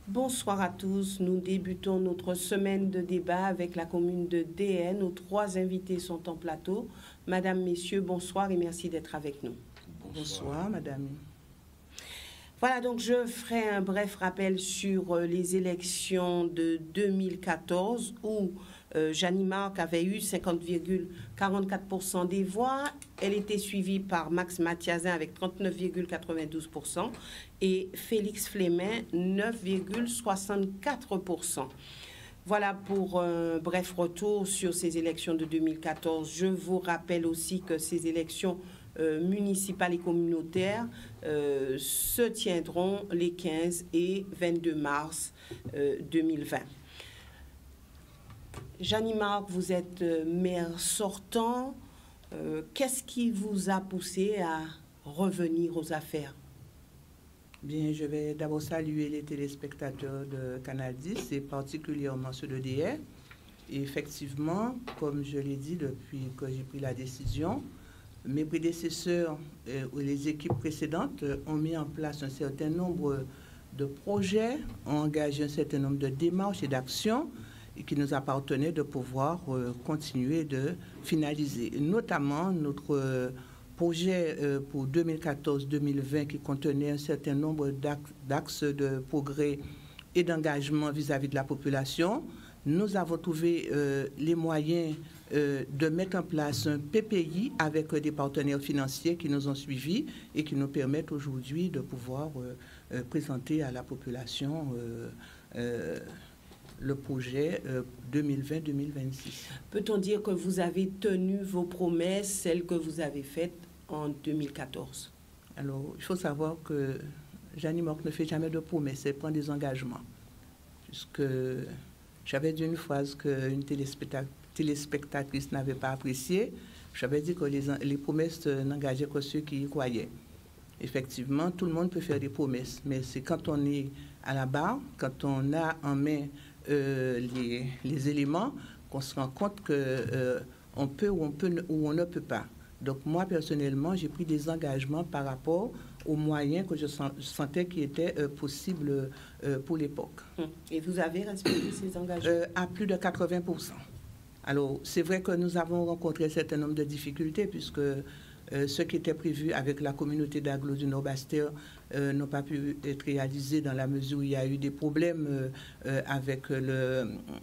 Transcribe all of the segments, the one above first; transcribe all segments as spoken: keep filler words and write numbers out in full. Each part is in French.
Bonsoir à tous. Nous débutons notre semaine de débat avec la commune de D N. Nos trois invités sont en plateau. Madame, Messieurs, bonsoir et merci d'être avec nous. Bonsoir, bonsoir Madame. Voilà, donc je ferai un bref rappel sur les élections de deux mille quatorze où euh, Jeannie Marc avait eu cinquante virgule quarante-quatre pour cent des voix. Elle était suivie par Max Mathiasin avec trente-neuf virgule quatre-vingt-douze pour cent et Félix Flémin, neuf virgule soixante-quatre pour cent. Voilà pour un bref retour sur ces élections de deux mille quatorze. Je vous rappelle aussi que ces élections euh, municipales et communautaires euh, se tiendront les quinze et vingt-deux mars euh, deux mille vingt. Jeannie Marc, vous êtes euh, maire sortant. Euh, Qu'est-ce qui vous a poussé à revenir aux affaires? Bien, je vais d'abord saluer les téléspectateurs de Canal dix et particulièrement ceux de D R. Et effectivement, comme je l'ai dit depuis que j'ai pris la décision, mes prédécesseurs euh, ou les équipes précédentes euh, ont mis en place un certain nombre de projets, ont engagé un certain nombre de démarches et d'actions et qui nous appartenait de pouvoir euh, continuer de finaliser. Notamment notre euh, projet euh, pour deux mille quatorze deux mille vingt qui contenait un certain nombre d'axes de progrès et d'engagement vis-à-vis de la population. Nous avons trouvé euh, les moyens euh, de mettre en place un P P I avec euh, des partenaires financiers qui nous ont suivis et qui nous permettent aujourd'hui de pouvoir euh, euh, présenter à la population euh, euh, le projet euh, deux mille vingt deux mille vingt-six. Peut-on dire que vous avez tenu vos promesses, celles que vous avez faites en deux mille quatorze? Alors, il faut savoir que Jeannie Marc ne fait jamais de promesses, elle prend des engagements. Puisque j'avais dit une phrase qu'une téléspectatrice n'avait pas appréciée. J'avais dit que les, les promesses n'engageaient que ceux qui y croyaient. Effectivement, tout le monde peut faire des promesses, mais c'est quand on est à la barre, quand on a en main euh, les, les éléments, qu'on se rend compte qu'on euh, peut ou on peut ou on ne peut pas. Donc moi, personnellement, j'ai pris des engagements par rapport aux moyens que je, sens, je sentais qui étaient euh, possibles euh, pour l'époque. Et vous avez respecté ces engagements? euh, À plus de quatre-vingts pour cent. Alors, c'est vrai que nous avons rencontré un certain nombre de difficultés puisque Euh, ce qui était prévu avec la communauté d'Aglo du Nord-Bastère euh, n'a pas pu être réalisé dans la mesure où il y a eu des problèmes euh, euh, avec le, euh,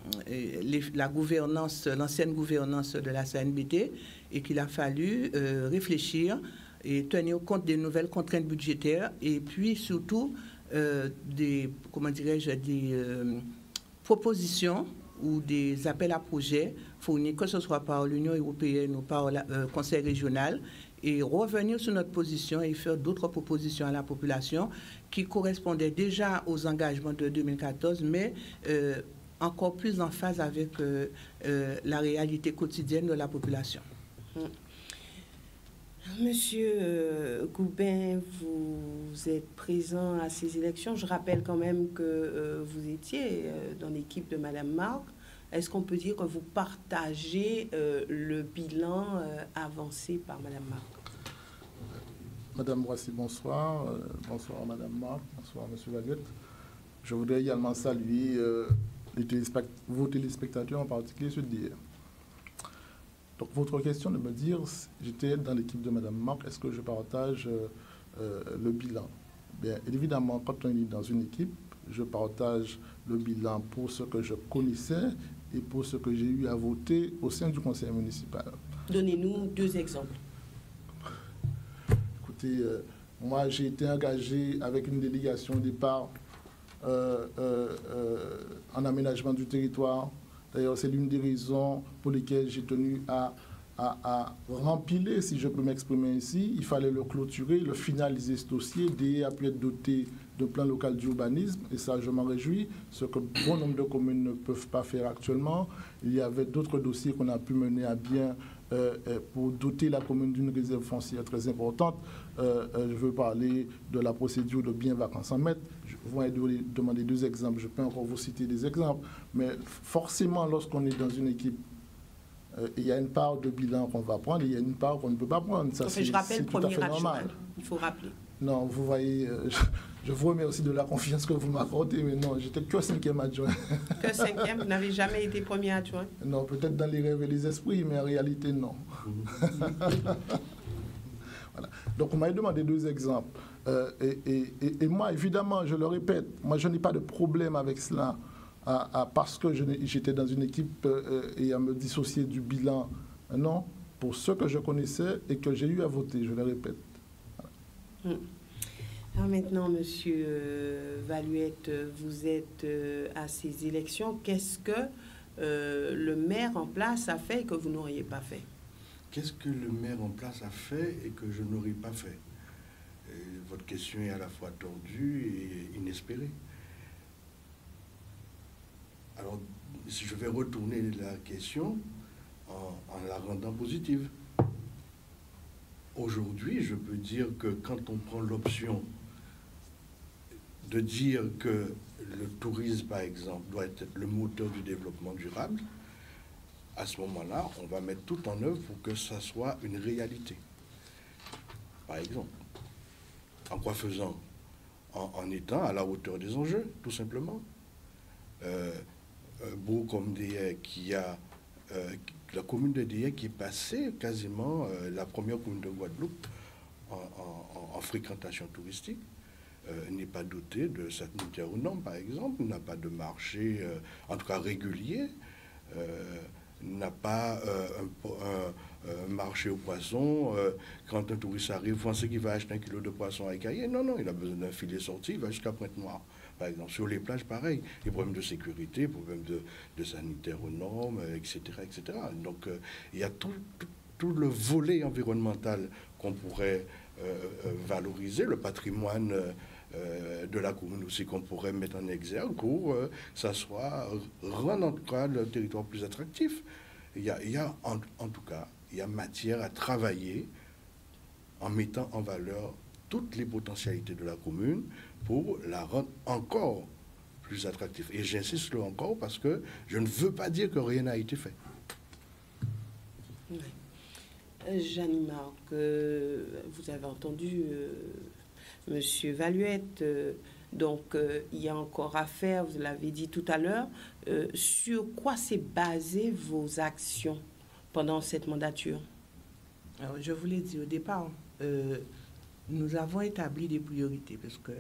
les, la gouvernance, l'ancienne gouvernance de la C N B T et qu'il a fallu euh, réfléchir et tenir compte des nouvelles contraintes budgétaires et puis surtout euh, des, comment dirais-je, des euh, propositions ou des appels à projets fournis, que ce soit par l'Union européenne ou par le euh, Conseil régional, et revenir sur notre position et faire d'autres propositions à la population qui correspondaient déjà aux engagements de deux mille quatorze, mais euh, encore plus en phase avec euh, euh, la réalité quotidienne de la population. Monsieur euh, Goubin, vous êtes présent à ces élections. Je rappelle quand même que euh, vous étiez euh, dans l'équipe de Madame Marc. Est-ce qu'on peut dire que vous partagez euh, le bilan euh, avancé par Madame Marc? Madame Boissy, bonsoir. Euh, bonsoir Madame Marc, bonsoir Monsieur Vaguette. Je voudrais également saluer euh, les téléspect vos téléspectateurs, en particulier ceux d'hier. Donc votre question de me dire, j'étais dans l'équipe de Madame Marc, est-ce que je partage euh, euh, le bilan? Bien évidemment, quand on est dans une équipe, je partage le bilan pour ce que je connaissais et pour ce que j'ai eu à voter au sein du conseil municipal. Donnez-nous deux exemples. Écoutez, euh, moi j'ai été engagé avec une délégation au départ euh, euh, euh, en aménagement du territoire. D'ailleurs, c'est l'une des raisons pour lesquelles j'ai tenu à, à, à rempiler, si je peux m'exprimer ainsi. Il fallait le clôturer, le finaliser, ce dossier. D E a pu être doté d'un plan local d'urbanisme, et ça, je m'en réjouis, ce que bon nombre de communes ne peuvent pas faire actuellement. Il y avait d'autres dossiers qu'on a pu mener à bien euh, pour doter la commune d'une réserve foncière très importante. Euh, euh, je veux parler de la procédure de biens vacants sans maître. Je vais vous demander deux exemples. Je peux encore vous citer des exemples. Mais forcément, lorsqu'on est dans une équipe, euh, il y a une part de bilan qu'on va prendre et il y a une part qu'on ne peut pas prendre. Ça, enfin, je rappelle, tout à fait premier normal. adjoint, il faut rappeler. Non, vous voyez, euh, je, je vous remercie de la confiance que vous m'accordez, mais non, j'étais que cinquième adjoint. Que cinquième, vous n'avez jamais été premier adjoint? Non, peut-être dans les rêves et les esprits, mais en réalité, non. Voilà. Donc, on m'a demandé deux exemples. Euh, et, et, et, et moi, évidemment, je le répète, moi, je n'ai pas de problème avec cela, à, à, parce que j'étais dans une équipe euh, et à me dissocier du bilan. Non, pour ceux que je connaissais et que j'ai eu à voter, je le répète. Voilà. Alors maintenant, Monsieur euh, Valuette, vous êtes euh, à ces élections. Qu'est-ce que euh, le maire en place a fait et que vous n'auriez pas fait? Qu'est-ce que le maire en place a fait et que je n'aurais pas fait? Et votre question est à la fois tordue et inespérée. Alors, si je vais retourner la question en, en la rendant positive. Aujourd'hui, je peux dire que quand on prend l'option de dire que le tourisme, par exemple, doit être le moteur du développement durable, à ce moment-là, on va mettre tout en œuvre pour que ça soit une réalité. Par exemple, en quoi faisant? En, en étant à la hauteur des enjeux, tout simplement. Euh, Beau comme Déhais, qui a euh, la commune de Déhais qui est passée quasiment euh, la première commune de Guadeloupe en, en, en fréquentation touristique, euh, n'est pas dotée de sanitaire aux normes, par exemple, n'a pas de marché, euh, en tout cas régulier, euh, n'a pas euh, un, un, un marché aux poissons. Euh, quand un touriste arrive, vous pensez qu'il va acheter un kilo de poisson à Caillé? Non, non, il a besoin d'un filet sorti, il va jusqu'à Pointe-Noire. Par exemple, sur les plages, pareil, les problèmes de sécurité, problèmes de, de sanitaire aux normes, et cetera, et cetera. Donc, euh, il y a tout, tout, tout le volet environnemental qu'on pourrait euh, valoriser, le patrimoine euh, de la commune aussi qu'on pourrait mettre en exergue pour euh, ça soit rendre en tout cas le territoire plus attractif. Il y a, il y a en, en tout cas, il y a matière à travailler en mettant en valeur toutes les potentialités de la commune pour la rendre encore plus attractive. Et j'insiste là encore parce que je ne veux pas dire que rien n'a été fait. Oui. Euh, Jeanne Marc, euh, vous avez entendu euh, Monsieur Valuette, euh, donc euh, il y a encore à faire, vous l'avez dit tout à l'heure, euh, sur quoi s'est basé vos actions pendant cette mandature? Alors, je vous l'ai dit au départ, euh, nous avons établi des priorités parce que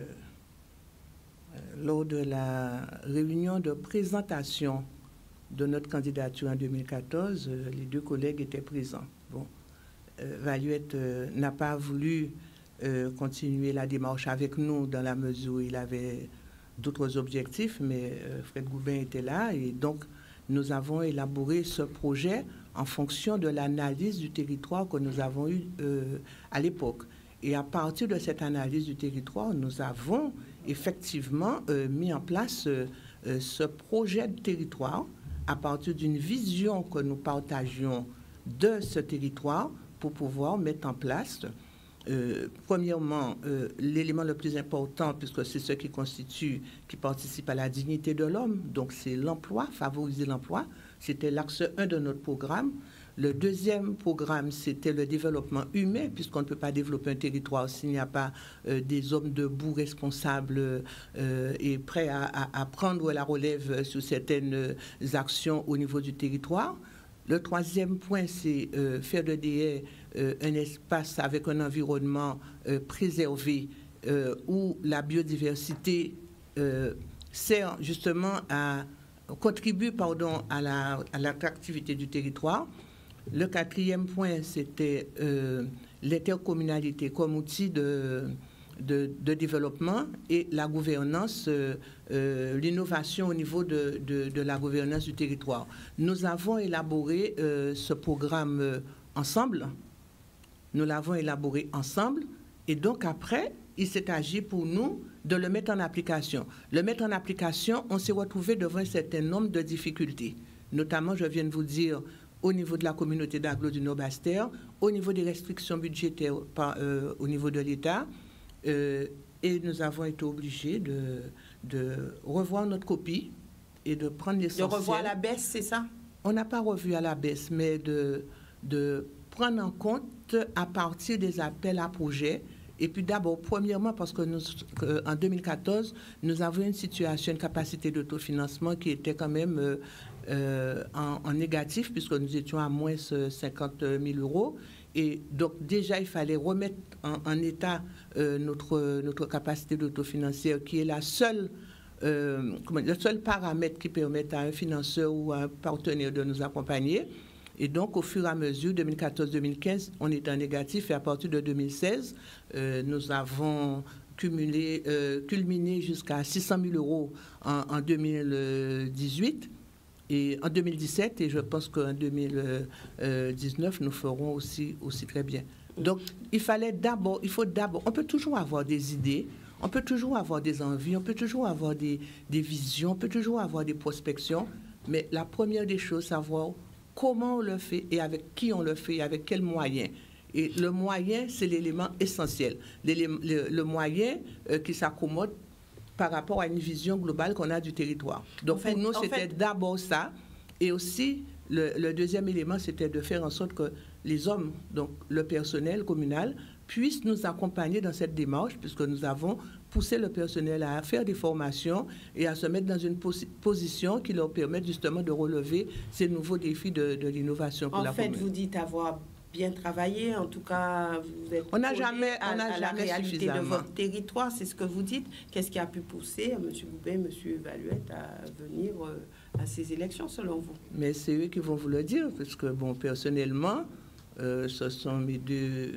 lors de la réunion de présentation de notre candidature en deux mille quatorze, euh, les deux collègues étaient présents. Bon, euh, Valuette euh, n'a pas voulu euh, continuer la démarche avec nous dans la mesure où il avait d'autres objectifs, mais euh, Fred Goubin était là et donc nous avons élaboré ce projet en fonction de l'analyse du territoire que nous avons eu euh, à l'époque. Et à partir de cette analyse du territoire, nous avons effectivement euh, mis en place euh, euh, ce projet de territoire à partir d'une vision que nous partagions de ce territoire pour pouvoir mettre en place, euh, premièrement, euh, l'élément le plus important, puisque c'est ce qui constitue, qui participe à la dignité de l'homme, donc c'est l'emploi, favoriser l'emploi. C'était l'axe un de notre programme. Le deuxième programme, c'était le développement humain, puisqu'on ne peut pas développer un territoire s'il n'y a pas euh, des hommes debout, responsables euh, et prêts à, à, à prendre la relève sur certaines actions au niveau du territoire. Le troisième point, c'est euh, faire de Déhais euh, un espace avec un environnement euh, préservé euh, où la biodiversité euh, sert justement à contribue pardon, à la, à l'attractivité du territoire. Le quatrième point, c'était euh, l'intercommunalité comme outil de, de, de développement et la gouvernance, euh, euh, l'innovation au niveau de, de, de la gouvernance du territoire. Nous avons élaboré euh, ce programme euh, ensemble. Nous l'avons élaboré ensemble et donc après, il s'est agi pour nous de le mettre en application. Le mettre en application, on s'est retrouvé devant un certain nombre de difficultés. Notamment, je viens de vous dire, au niveau de la communauté d'Aglo du Nord-Bastère, au niveau des restrictions budgétaires par, euh, au niveau de l'État. Euh, et nous avons été obligés de, de revoir notre copie et de prendre l'essentiel. De revoir à la baisse, c'est ça? On n'a pas revu à la baisse, mais de, de prendre en compte à partir des appels à projets Et puis d'abord, premièrement, parce que nous, euh, en deux mille quatorze, nous avons une situation, une capacité d'autofinancement qui était quand même euh, euh, en, en négatif, puisque nous étions à moins cinquante mille euros. Et donc déjà, il fallait remettre en, en état euh, notre, notre capacité d'autofinancière, qui est la seule... Euh, comment, le seul paramètre qui permet à un financeur ou à un partenaire de nous accompagner. Et donc, au fur et à mesure, deux mille quatorze deux mille quinze, on est en négatif. Et à partir de deux mille seize, euh, nous avons cumulé, euh, culminé jusqu'à six cent mille euros en, en deux mille dix-huit et en deux mille dix-sept. Et je pense qu'en deux mille dix-neuf, nous ferons aussi, aussi très bien. Donc, il fallait d'abord, il faut d'abord, on peut toujours avoir des idées. On peut toujours avoir des envies, on peut toujours avoir des, des visions, on peut toujours avoir des prospections, mais la première des choses, c'est savoir comment on le fait et avec qui on le fait et avec quels moyens. Et le moyen, c'est l'élément essentiel. Le, le moyen euh, qui s'accommode par rapport à une vision globale qu'on a du territoire. Donc, en fait, pour nous, c'était fait... d'abord ça. Et aussi, le, le deuxième élément, c'était de faire en sorte que les hommes, donc le personnel communal, puissent nous accompagner dans cette démarche, puisque nous avons poussé le personnel à faire des formations et à se mettre dans une pos position qui leur permette justement de relever ces nouveaux défis de, de l'innovation pour la commune. En fait, vous dites avoir bien travaillé, en tout cas, vous êtes on n'a jamais, on à, n'a à jamais la réalité de votre territoire, c'est ce que vous dites. Qu'est-ce qui a pu pousser M. Goubin, M. Valuette à venir euh, à ces élections, selon vous? Mais c'est eux qui vont vous le dire, parce que, bon, personnellement, euh, ce sont mes deux...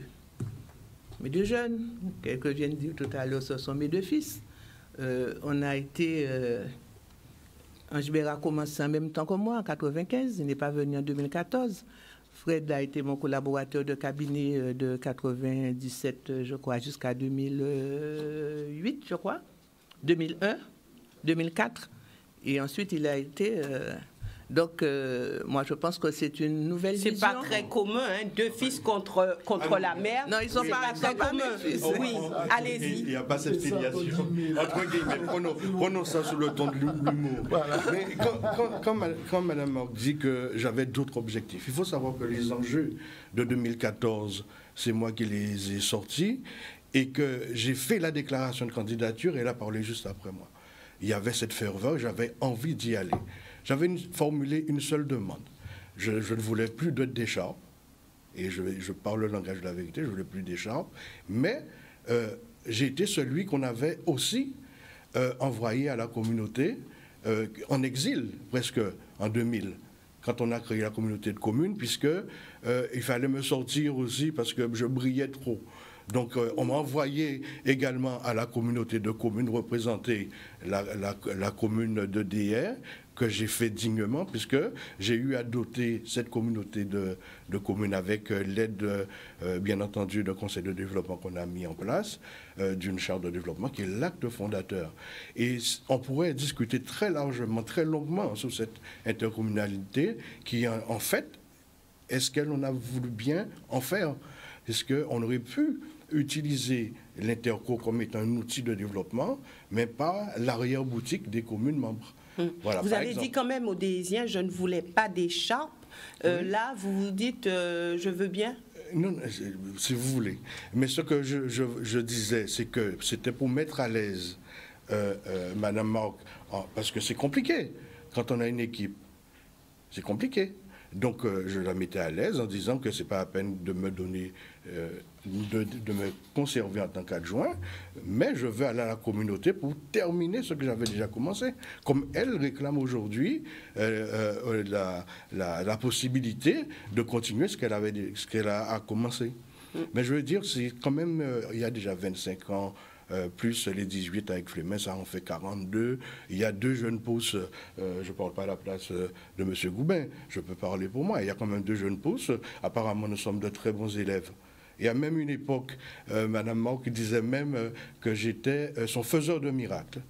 mes deux jeunes, quelques viennent dire tout à l'heure, ce sont mes deux fils. Euh, on a été... Euh, Ange Béra a commencé en même temps que moi, en quatre-vingt-quinze. Il n'est pas venu en deux mille quatorze. Fred a été mon collaborateur de cabinet de quatre-vingt-dix-sept, je crois, jusqu'à deux mille huit, je crois. deux mille un, deux mille quatre. Et ensuite, il a été... Euh, Donc, euh, moi, je pense que c'est une nouvelle vision. C'est pas très commun, hein, deux fils contre, contre la mère. Non, ils sont c'est pas, pas très pas commun. Fils. Oui, allez-y. Il n'y a pas cette filiation. Entre guillemets, prenons, prenons ça sous le ton de l'humour. Voilà. Mais quand, quand, quand, quand Mme Marc dit que j'avais d'autres objectifs, il faut savoir que les enjeux de deux mille quatorze, c'est moi qui les ai sortis et que j'ai fait la déclaration de candidature et elle a parlé juste après moi. Il y avait cette ferveur, j'avais envie d'y aller. J'avais une, formulé une seule demande. Je, je ne voulais plus de d'écharpe, et je, je parle le langage de la vérité, je ne voulais plus d'écharpe, mais euh, j'ai été celui qu'on avait aussi euh, envoyé à la communauté euh, en exil, presque en deux mille, quand on a créé la communauté de communes, puisque euh, il fallait me sortir aussi parce que je brillais trop. Donc, euh, on m'a envoyé également à la communauté de communes représenter la, la, la commune de D R, que j'ai fait dignement, puisque j'ai eu à doter cette communauté de, de communes avec euh, l'aide, euh, bien entendu, d'un conseil de développement qu'on a mis en place, euh, d'une charte de développement qui est l'acte fondateur. Et on pourrait discuter très largement, très longuement sur cette intercommunalité qui, en, en fait, est-ce qu'elle a voulu bien en faire? Est-ce qu'on aurait pu utiliser l'interco comme étant un outil de développement, mais pas l'arrière-boutique des communes membres? Voilà, vous avez exemple. dit quand même aux Déisiens, je ne voulais pas d'écharpe. Euh, oui. Là, vous vous dites, euh, je veux bien? Non, si vous voulez. Mais ce que je, je, je disais, c'est que c'était pour mettre à l'aise euh, euh, Mme Marc, parce que c'est compliqué quand on a une équipe. C'est compliqué. Donc, euh, je la mettais à l'aise en disant que ce n'est pas la peine de me donner, euh, de, de me conserver en tant qu'adjoint, mais je veux aller à la communauté pour terminer ce que j'avais déjà commencé. Comme elle réclame aujourd'hui euh, euh, la, la, la possibilité de continuer ce qu'elle avait, ce qu'elle a, a commencé. Mm. Mais je veux dire, c'est quand même, euh, il y a déjà vingt-cinq ans, Euh, plus les dix-huit avec Flémin, ça en fait quarante-deux. Il y a deux jeunes pousses, euh, je ne parle pas à la place euh, de M. Goubin, je peux parler pour moi. Il y a quand même deux jeunes pousses. Apparemment, nous sommes de très bons élèves. Il y a même une époque, euh, Mme Marc disait même euh, que j'étais euh, son faiseur de miracles.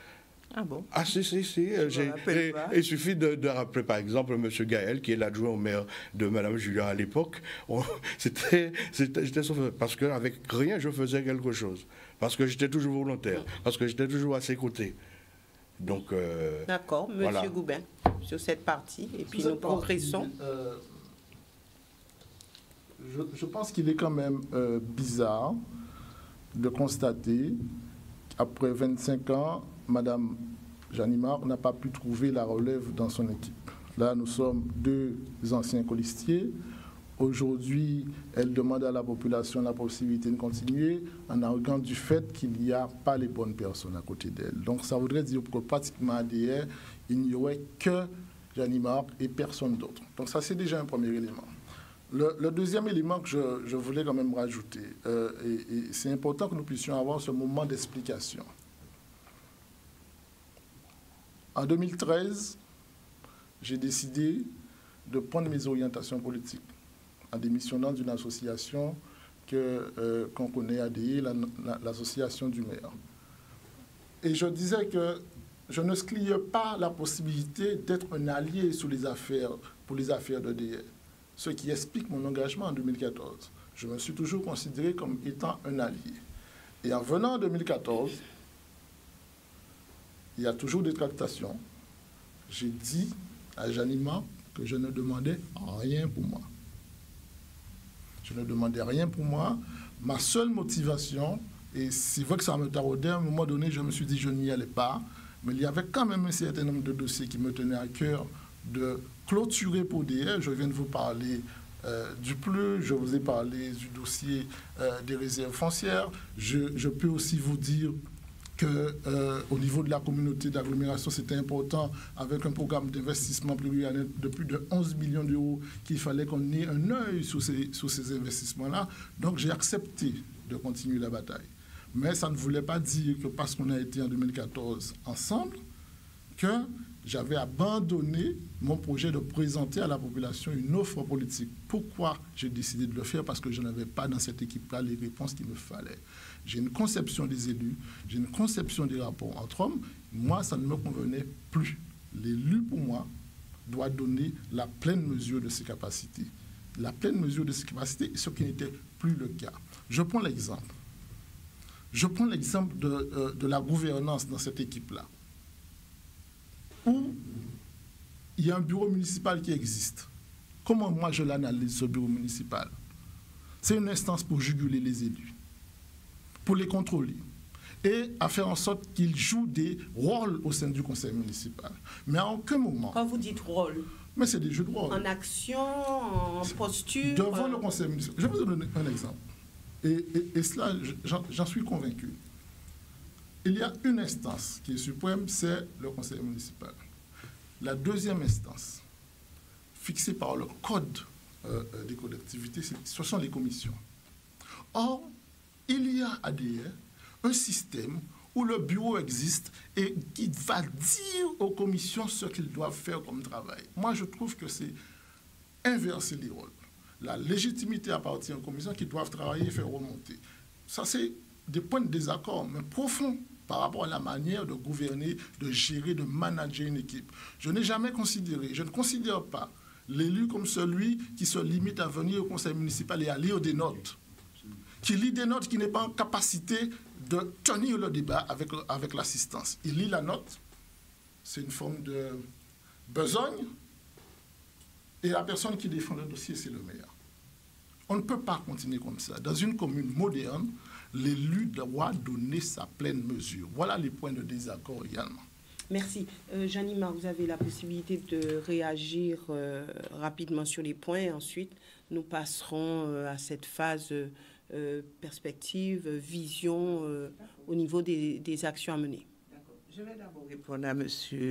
Ah bon? Ah si, si, si. Euh, et, il suffit de, de rappeler, par exemple, M. Gaël, qui est l'adjoint au maire de Mme Julien à l'époque. C'était, j'étais son faiseur. Parce qu'avec rien, je faisais quelque chose. Parce que j'étais toujours volontaire. Parce que j'étais toujours à ses côtés. Donc, euh, d'accord, M. Voilà. Goubin, sur cette partie. Et puis sur nous progressons. Euh, je, je pense qu'il est quand même euh, bizarre de constater qu'après vingt-cinq ans, Mme Janimar n'a pas pu trouver la relève dans son équipe. Là, nous sommes deux anciens colistiers. Aujourd'hui, elle demande à la population la possibilité de continuer en arguant du fait qu'il n'y a pas les bonnes personnes à côté d'elle. Donc, ça voudrait dire que pratiquement à D R, il n'y aurait que Janimar et personne d'autre. Donc, ça, c'est déjà un premier élément. Le, le deuxième élément que je, je voulais quand même rajouter, euh, et, et c'est important que nous puissions avoir ce moment d'explication. En deux mille treize, j'ai décidé de prendre mes orientations politiques en démissionnant d'une association que, euh, qu'on connaît à D I, la, la, l'association du maire. Et je disais que je ne excluais pas la possibilité d'être un allié sur les affaires, pour les affaires de D R. Ce qui explique mon engagement en deux mille quatorze. Je me suis toujours considéré comme étant un allié. Et en venant en deux mille quatorze, il y a toujours des tractations. J'ai dit à Janimar que je ne demandais rien pour moi. Je ne demandais rien pour moi. Ma seule motivation, et c'est vrai que ça me taraudait, à un moment donné, je me suis dit que je n'y allais pas, mais il y avait quand même un certain nombre de dossiers qui me tenaient à cœur de clôturer pour D R. Je viens de vous parler euh, du P L U, je vous ai parlé du dossier euh, des réserves foncières. Je, je peux aussi vous dire qu'au euh, niveau de la communauté d'agglomération, c'était important, avec un programme d'investissement pluriannuel de plus de onze millions d'euros, qu'il fallait qu'on ait un œil sur ces, sur ces investissements-là. Donc j'ai accepté de continuer la bataille. Mais ça ne voulait pas dire que parce qu'on a été en deux mille quatorze ensemble, que j'avais abandonné mon projet de présenter à la population une offre politique. Pourquoi j'ai décidé de le faire? Parce que je n'avais pas dans cette équipe-là les réponses qu'il me fallait. J'ai une conception des élus, j'ai une conception des rapports entre hommes. Moi, ça ne me convenait plus. L'élu, pour moi, doit donner la pleine mesure de ses capacités. La pleine mesure de ses capacités, ce qui n'était plus le cas. Je prends l'exemple. Je prends l'exemple de, euh, de la gouvernance dans cette équipe-là, où il y a un bureau municipal qui existe. Comment moi je l'analyse, ce bureau municipal? C'est une instance pour juguler les élus, pour les contrôler et à faire en sorte qu'ils jouent des rôles au sein du conseil municipal. Mais à aucun moment... Quand vous dites rôle? Mais c'est des jeux de rôle. En action, en posture? Devant le conseil municipal. Je vais vous donner un exemple. Et, et, et cela, j'en, j'en suis convaincu. Il y a une instance qui est suprême, c'est le conseil municipal. La deuxième instance, fixée par le code euh, des collectivités, ce sont les commissions. Or, il y a à D R un système où le bureau existe et qui va dire aux commissions ce qu'ils doivent faire comme travail. Moi, je trouve que c'est inverser les rôles. La légitimité appartient aux commissions qui doivent travailler et faire remonter. Ça, c'est des points de désaccord, mais profonds, par rapport à la manière de gouverner, de gérer, de manager une équipe. Je n'ai jamais considéré, je ne considère pas l'élu comme celui qui se limite à venir au conseil municipal et à lire des notes, qui lit des notes, qui n'est pas en capacité de tenir le débat avec, avec l'assistance. Il lit la note, c'est une forme de besogne, et la personne qui défend le dossier, c'est le maire. On ne peut pas continuer comme ça. Dans une commune moderne, l'élu doit donner sa pleine mesure. Voilà les points de désaccord également. Merci. Euh, Janimar, vous avez la possibilité de réagir euh, rapidement sur les points. Ensuite, nous passerons euh, à cette phase euh, perspective, vision euh, au niveau des, des actions à mener. D'accord. Je vais d'abord répondre à M.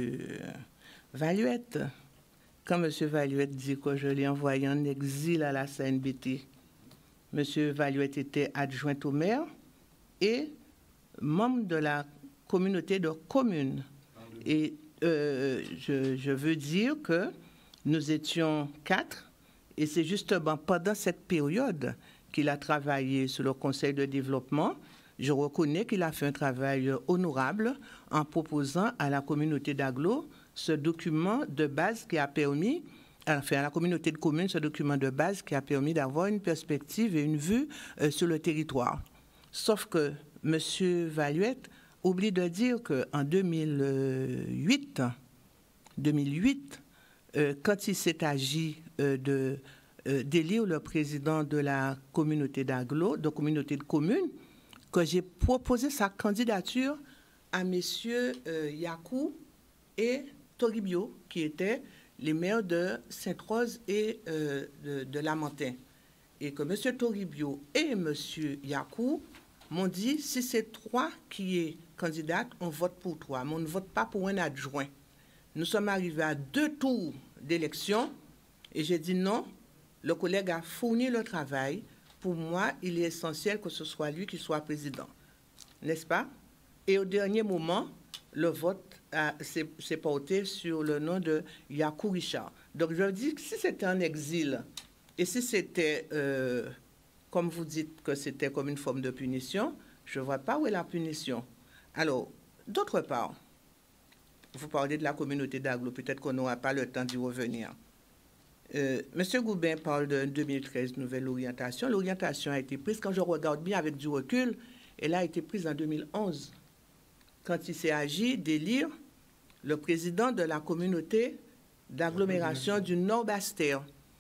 Valuette. Quand M. Valuette dit que je l'ai envoyé en exil à la C N B T, M. Valuette était adjoint au maire et membre de la communauté de communes. Et euh, je, je veux dire que nous étions quatre, et c'est justement pendant cette période qu'il a travaillé sur le conseil de développement. Je reconnais qu'il a fait un travail honorable en proposant à la communauté d'Aglo ce document de base qui a permis, enfin à la communauté de communes, ce document de base qui a permis d'avoir une perspective et une vue euh, sur le territoire. Sauf que M. Valuette oublie de dire qu'en deux mille huit, deux mille huit euh, quand il s'est agi euh, de, euh, d'élire le président de la communauté d'Aglo, de communauté de communes, que j'ai proposé sa candidature à M. Euh, Yakou et Toribio, qui étaient les maires de Sainte-Rose et euh, de, de Lamentin. Et que M. Toribio et M. Yakou m'ont dit, si c'est toi qui es candidate, on vote pour toi, mais on ne vote pas pour un adjoint. Nous sommes arrivés à deux tours d'élection et j'ai dit non, le collègue a fourni le travail. Pour moi, il est essentiel que ce soit lui qui soit président. N'est-ce pas? Et au dernier moment, le vote s'est porté sur le nom de Yakou Richard. Donc, je dis que si c'était un exil, et si c'était, euh, comme vous dites, que c'était comme une forme de punition, je ne vois pas où est la punition. Alors, d'autre part, vous parlez de la communauté d'Aglo, peut-être qu'on n'aura pas le temps d'y revenir. Euh, Monsieur Goubin parle de deux mille treize, nouvelle orientation. L'orientation a été prise, quand je regarde bien avec du recul, elle a été prise en deux mille onze, quand il s'est agi d'élire le président de la communauté d'agglomération du Nord-Bastère,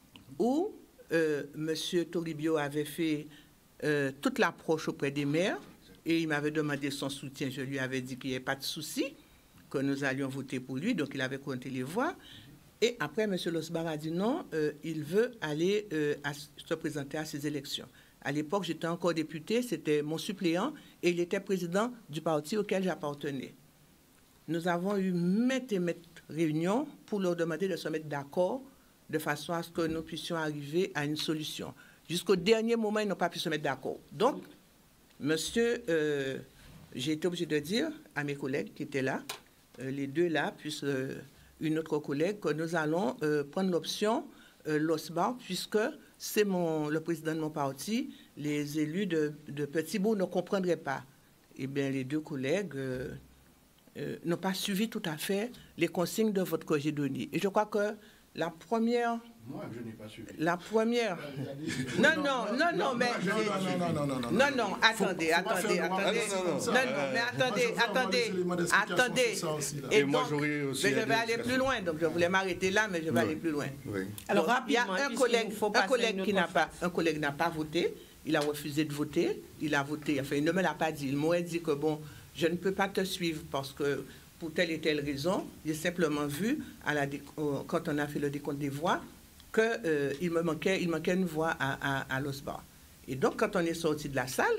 où euh, M. Toribio avait fait euh, toute l'approche auprès des maires, et il m'avait demandé son soutien. Je lui avais dit qu'il n'y avait pas de souci, que nous allions voter pour lui, donc il avait compté les voix. Et après, M. Losbar a dit non, euh, il veut aller euh, à, se présenter à ces élections. À l'époque, j'étais encore député, c'était mon suppléant, et il était président du parti auquel j'appartenais. Nous avons eu maintes et maintes réunions pour leur demander de se mettre d'accord de façon à ce que nous puissions arriver à une solution. Jusqu'au dernier moment, ils n'ont pas pu se mettre d'accord. Donc, monsieur, euh, j'ai été obligé de dire à mes collègues qui étaient là, euh, les deux là, plus euh, une autre collègue, que nous allons euh, prendre l'option euh, Losbar, puisque c'est mon, le président de mon parti, les élus de, de Petit-Bourg ne comprendraient pas. Eh bien, les deux collègues euh, euh, n'ont pas suivi tout à fait les consignes de vote que j'ai données. Et je crois que la première... Moi, je n'ai pas suivi. La première... Non, non, non, non, mais... Non, non, non, non, non. Non, non, attendez, attendez, attendez. Non, non, mais attendez, attendez, attendez. Et moi, j'aurais aussi... Mais je vais aller plus loin, donc je voulais m'arrêter là, mais je vais aller plus loin. Alors, il y a un collègue, un collègue qui n'a pas, un collègue n'a pas voté, il a refusé de voter, il a voté, enfin, il ne me l'a pas dit, il m'aurait dit que, bon, je ne peux pas te suivre parce que, pour telle et telle raison, j'ai simplement vu, à la, quand on a fait le décompte des voix, qu'il euh, me manquait, il manquait une voix à, à, à Losbar. Et donc, quand on est sorti de la salle,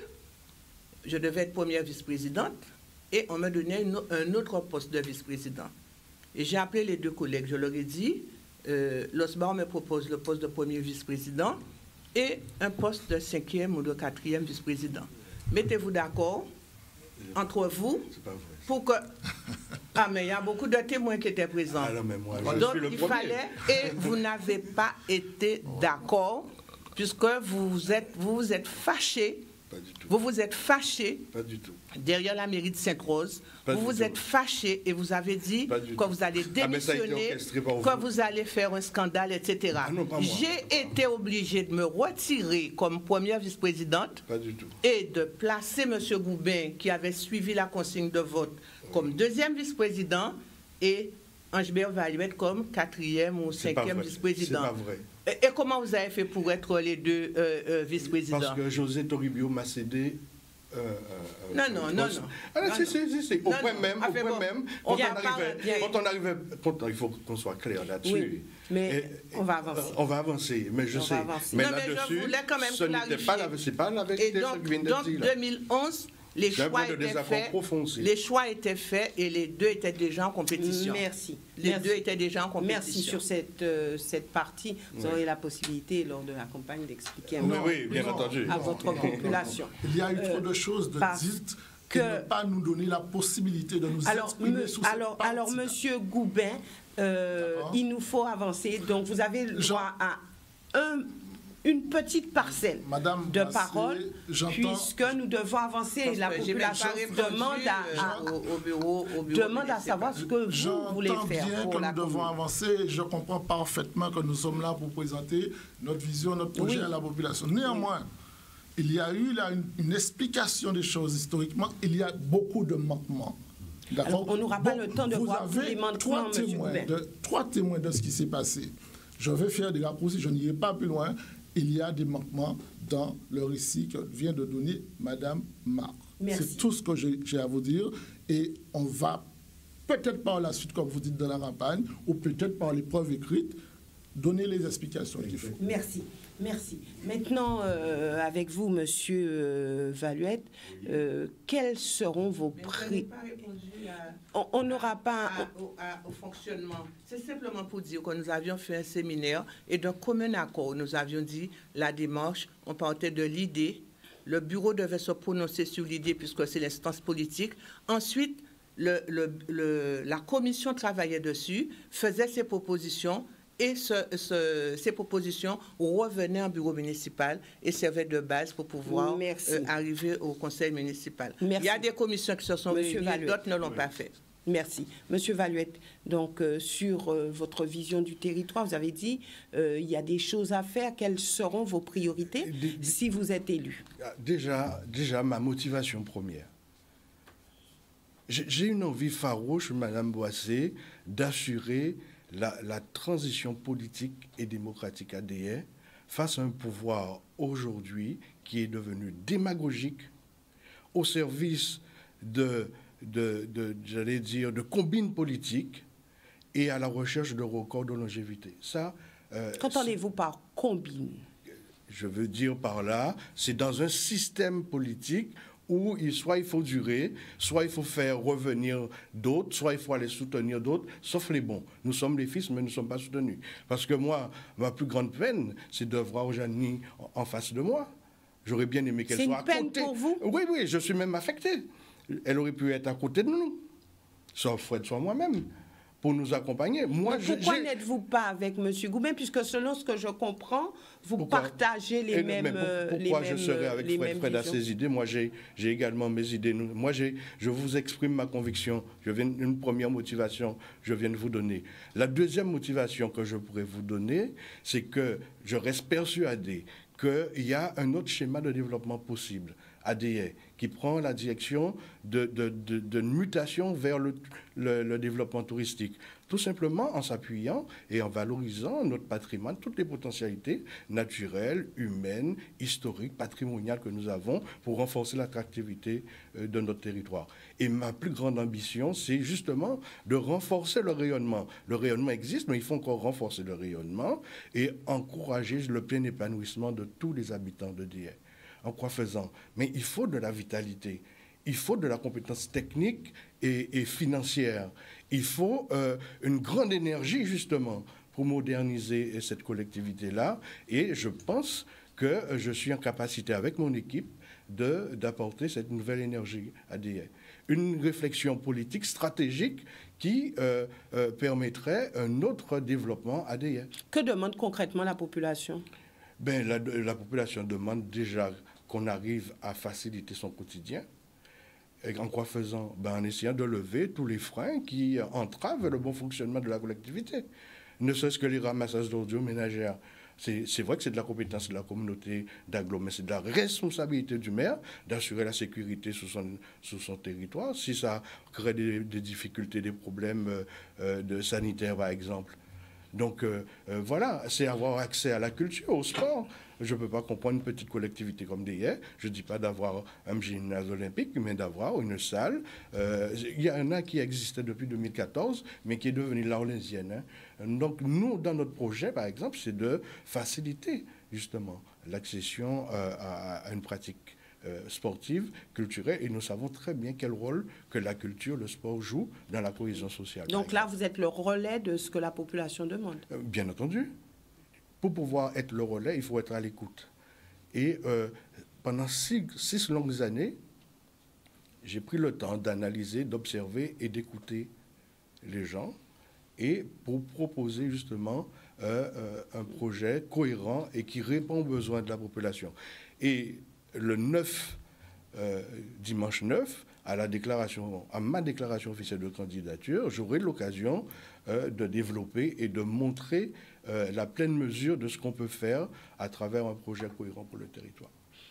je devais être première vice-présidente et on me donnait une, un autre poste de vice-président. Et j'ai appelé les deux collègues, je leur ai dit, euh, Losbar me propose le poste de premier vice-président et un poste de cinquième ou de quatrième vice-président. Mettez-vous d'accord entre vous pour que... Ah, mais il y a beaucoup de témoins qui étaient présents. Ah, non, mais moi, je Donc, suis le il premier. fallait... Et vous n'avez pas été d'accord, puisque vous vous êtes, vous vous êtes fâchés. Pas du tout. Vous vous êtes fâchés. Pas du tout. Derrière la mairie de Sainte-Rose. Pas Vous du vous tout. êtes fâchés et vous avez dit Pas du que tout. vous allez Ah, mais ça a été démissionner, orchestré par vous. que vous allez faire un scandale, et cetera. Ah non, pas moi. J'ai été obligée de me retirer comme première vice-présidente Pas du tout. et de placer M. Goubin, qui avait suivi la consigne de vote, comme deuxième vice-président et Angebert Valuette comme quatrième ou C'est pas cinquième vrai. vice-président. C'est pas vrai. Et, et comment vous avez fait pour être les deux euh, euh, vice-présidents? Parce que José Toribio m'a cédé. Euh, euh, Non, non, non, poste. non. Ah, non, Non, si, non. si, si, si. Au Non, point non. même, Ah, au fait point bon. même, On quand on, vient pas, arrivait, bien. quand on arrivait, quand- il faut qu'on soit clair là-dessus. Oui, mais Et- on va avancer. On va avancer, mais je On va sais. avancer. Mais Non, mais je là-dessus, voulais quand même ce n'était clarifier. pas la, c'est pas la Et vérité ce donc, que je viens de donc dire. là. deux mille onze, les C'est un choix point de étaient désaccord faits. profond aussi. Les choix étaient faits et les deux étaient déjà en compétition. Merci. Les Merci. deux étaient déjà en compétition. Merci sur cette, euh, cette partie. Vous Oui. aurez la possibilité, lors de la campagne, d'expliquer un Oui, peu oui, bien non, entendu. à non, votre non, population. Il y a eu Euh, trop de choses de parce dites que- et ne pas nous donner la possibilité de nous Alors, exprimer me- sous cette alors, partie-là. alors, Monsieur Goubin, euh, D'accord. il nous faut avancer. Donc, vous avez le Jean- droit à un, une petite parcelle Madame de Brassé, parole, j'entends- puisque nous devons avancer. Parce La que j'ai même population pas répondu, demande euh, à, à- au, au bureau, au bureau demande à municipal. savoir ce que vous voulez J'entends faire bien pour que la nous devons commune. avancer. Je comprends parfaitement que nous sommes là pour présenter notre vision, notre projet Oui. à la population. Néanmoins, il y a eu là une, une explication des choses historiquement. Il y a beaucoup de manquements. D'accord. Alors, on n'aura pas Bon, le temps de vous voir tous avez les manquements, trois Monsieur témoins, Goubin. de, trois témoins de ce qui s'est passé. Je vais faire des raccourcis, je n'irai pas plus loin. Il y a des manquements dans le récit que vient de donner Madame Marc. C'est tout ce que j'ai à vous dire. Et on va peut-être par la suite, comme vous dites, dans la campagne, ou peut-être par les preuves écrites, donner les explications qu'il faut. Merci. Merci. Maintenant, euh, avec vous, Monsieur euh, Valuette, euh, quels seront vos prix? On n'aura pas... À, au, à, au fonctionnement. C'est simplement pour dire que nous avions fait un séminaire et d'un commun accord, nous avions dit la démarche, on partait de l'idée, le bureau devait se prononcer sur l'idée puisque c'est l'instance politique. Ensuite, le, le, le, la commission travaillait dessus, faisait ses propositions, et ce, ce, ces propositions revenaient en bureau municipal et servaient de base pour pouvoir euh, arriver au conseil municipal. Merci. Il y a des commissions qui se sont réunies, d'autres ne l'ont oui. pas fait. Merci. Monsieur Valuette, donc euh, sur euh, votre vision du territoire, vous avez dit euh, il y a des choses à faire. Quelles seront vos priorités d si vous êtes élu? Déjà, déjà ma motivation première. J'ai une envie farouche, Madame Boissé, d'assurer La, la transition politique et démocratique A D E face à un pouvoir aujourd'hui qui est devenu démagogique au service de, de, de j'allais dire, de combines politiques et à la recherche de records de longévité. Ça, euh, qu'entendez-vous par combine? Je veux dire par là, c'est dans un système politique où il, soit il faut durer, soit il faut faire revenir d'autres, soit il faut aller soutenir d'autres, sauf les bons. Nous sommes les fils, mais nous ne sommes pas soutenus. Parce que moi, ma plus grande peine, c'est de voir Jeannie en face de moi. J'aurais bien aimé qu'elle soit à côté. C'est une peine pour vous? Oui, oui, je suis même affecté. Elle aurait pu être à côté de nous, soit Fred, soit moi-même, pour nous accompagner. Moi, je, pourquoi n'êtes-vous pas avec M. Goubin, puisque selon ce que je comprends, vous pourquoi, partagez les mêmes pour, Pourquoi les je mêmes, serais avec les Fred, Fred a ses idées? Moi, j'ai également mes idées. Moi, je vous exprime ma conviction. Je viens, une première motivation, je viens de vous donner. La deuxième motivation que je pourrais vous donner, c'est que je reste persuadé qu'il y a un autre schéma de développement possible, A D E, qui prend la direction de, de, de, de mutation vers le, le, le développement touristique. Tout simplement en s'appuyant et en valorisant notre patrimoine, toutes les potentialités naturelles, humaines, historiques, patrimoniales que nous avons pour renforcer l'attractivité de notre territoire. Et ma plus grande ambition, c'est justement de renforcer le rayonnement. Le rayonnement existe, mais il faut encore renforcer le rayonnement et encourager le plein épanouissement de tous les habitants de D E. En quoi faisant? Mais il faut de la vitalité, il faut de la compétence technique et, et financière. Il faut euh, une grande énergie, justement, pour moderniser cette collectivité-là. Et je pense que je suis en capacité, avec mon équipe, d'apporter cette nouvelle énergie à D E. Une réflexion politique stratégique qui euh, euh, permettrait un autre développement à D E. Que demande concrètement la population? Ben, la, la population demande déjà qu'on arrive à faciliter son quotidien. Et en quoi faisant? Ben, en essayant de lever tous les freins qui entravent le bon fonctionnement de la collectivité. Ne serait-ce que les ramassages d'ordures ménagères. C'est vrai que c'est de la compétence de la communauté d'agglomération, mais c'est de la responsabilité du maire d'assurer la sécurité sur son, sur son territoire. Si ça crée des, des difficultés, des problèmes euh, de sanitaires, par exemple. Donc euh, euh, voilà, c'est avoir accès à la culture, au sport. Je ne peux pas comprendre une petite collectivité comme D E. Je ne dis pas d'avoir un gymnase olympique, mais d'avoir une salle. Euh, il y en a qui existait depuis deux mille quatorze, mais qui est devenue l'Orlésienne. Hein. Donc nous, dans notre projet, par exemple, c'est de faciliter justement l'accession euh, à, à une pratique euh, sportive, culturelle, et nous savons très bien quel rôle que la culture, le sport joue dans la cohésion sociale. Donc là, vous êtes le relais de ce que la population demande. Euh, bien entendu. Pour pouvoir être le relais, il faut être à l'écoute. Et euh, pendant six, six longues années, j'ai pris le temps d'analyser, d'observer et d'écouter les gens, et pour proposer justement euh, euh, un projet cohérent et qui répond aux besoins de la population. Et le neuf, euh, dimanche neuf, à, la déclaration, à ma déclaration officielle de candidature, j'aurai l'occasion euh, de développer et de montrer euh, la pleine mesure de ce qu'on peut faire à travers un projet cohérent pour le territoire.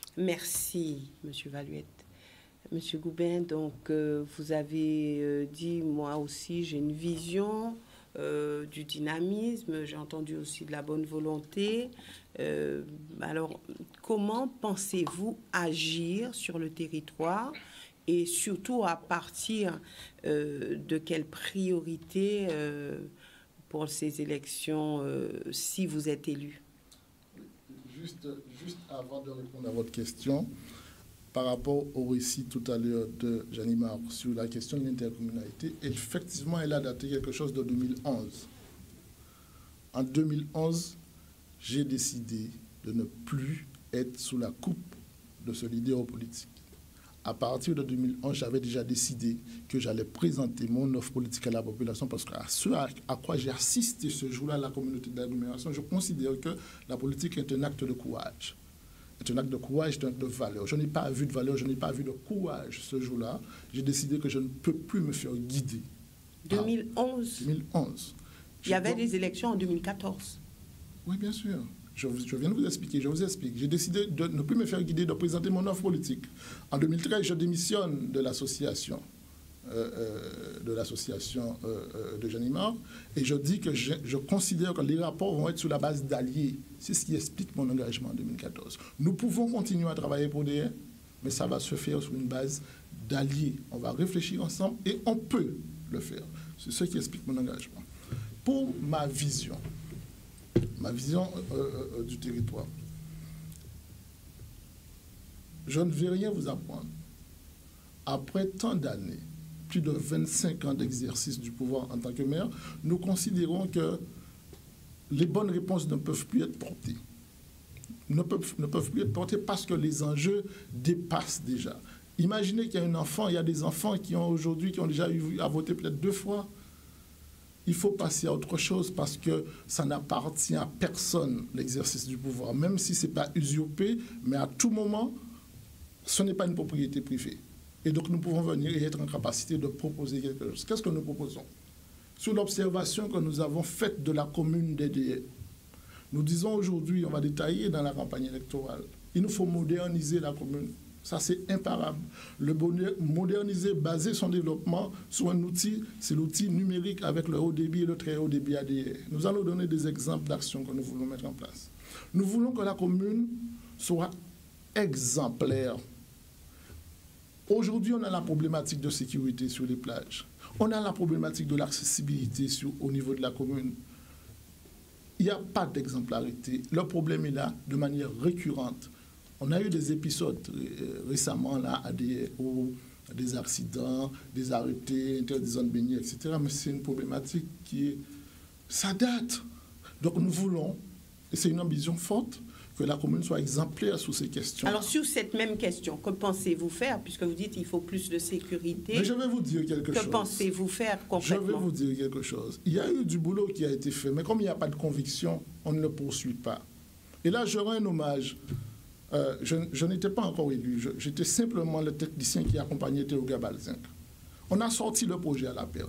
Merci, M. Valuette. M. Goubin, donc, euh, vous avez euh, dit, moi aussi, j'ai une vision euh, du dynamisme, j'ai entendu aussi de la bonne volonté. Euh, alors, comment pensez-vous agir sur le territoire et surtout à partir euh, de quelles priorités euh, pour ces élections euh, si vous êtes élu? Juste, juste avant de répondre à votre question, par rapport au récit tout à l'heure de Janimar sur la question de l'intercommunalité, effectivement, elle a daté quelque chose de deux mille onze. En deux mille onze, j'ai décidé de ne plus être sous la coupe de ce leader politique. À partir de deux mille onze, j'avais déjà décidé que j'allais présenter mon offre politique à la population parce qu'à ce à, à quoi j'ai assisté ce jour-là à la communauté d'agglomération, je considère que la politique est un acte de courage. C'est un acte de courage, c'est un acte de valeur. Je n'ai pas vu de valeur, je n'ai pas vu de courage ce jour-là. J'ai décidé que je ne peux plus me faire guider. deux mille onze. deux mille onze. Il y avait des élections en deux mille quatorze. Oui, bien sûr. Je, je viens de vous expliquer, je vous explique. J'ai décidé de ne plus me faire guider, de présenter mon offre politique. En deux mille treize, je démissionne de l'association euh, euh, de l'association euh, euh, de Janimar et je dis que je, je considère que les rapports vont être sur la base d'alliés. C'est ce qui explique mon engagement en deux mille quatorze. Nous pouvons continuer à travailler pour D R, mais ça va se faire sur une base d'alliés. On va réfléchir ensemble et on peut le faire. C'est ce qui explique mon engagement. Pour ma vision, ma vision euh, euh, du territoire, je ne vais rien vous apprendre. Après tant d'années, plus de vingt-cinq ans d'exercice du pouvoir en tant que maire, nous considérons que les bonnes réponses ne peuvent plus être portées. Ne peuvent, ne peuvent plus être portées parce que les enjeux dépassent déjà. Imaginez qu'il y a un enfant, il y a des enfants qui ont aujourd'hui, qui ont déjà eu à voter peut-être deux fois. Il faut passer à autre chose parce que ça n'appartient à personne, l'exercice du pouvoir. Même si ce n'est pas usurpé, mais à tout moment, ce n'est pas une propriété privée. Et donc nous pouvons venir et être en capacité de proposer quelque chose. Qu'est-ce que nous proposons? Sur l'observation que nous avons faite de la commune d'E D E, nous disons aujourd'hui, on va détailler dans la campagne électorale, il nous faut moderniser la commune. Ça, c'est imparable. Le moderniser, baser son développement sur un outil, c'est l'outil numérique avec le haut débit et le très haut débit A D R. Nous allons donner des exemples d'actions que nous voulons mettre en place. Nous voulons que la commune soit exemplaire. Aujourd'hui, on a la problématique de sécurité sur les plages. On a la problématique de l'accessibilité au niveau de la commune. Il n'y a pas d'exemplarité. Le problème est là de manière récurrente. On a eu des épisodes récemment là, à des, où des accidents, des arrêtés, interdisant de baigner, et cetera. Mais c'est une problématique qui est... Ça date. Donc nous voulons, et c'est une ambition forte, que la commune soit exemplaire sur ces questions. Alors sur cette même question, que pensez-vous faire, puisque vous dites qu'il faut plus de sécurité? Mais je vais vous dire quelque que chose. Que pensez-vous faire concrètement? Je vais vous dire quelque chose. Il y a eu du boulot qui a été fait, mais comme il n'y a pas de conviction, on ne le poursuit pas. Et là, j'aurais un hommage. Euh, je, je n'étais pas encore élu, j'étais simplement le technicien qui accompagnait Théo Gabalzinc. On a sorti le projet à la paire,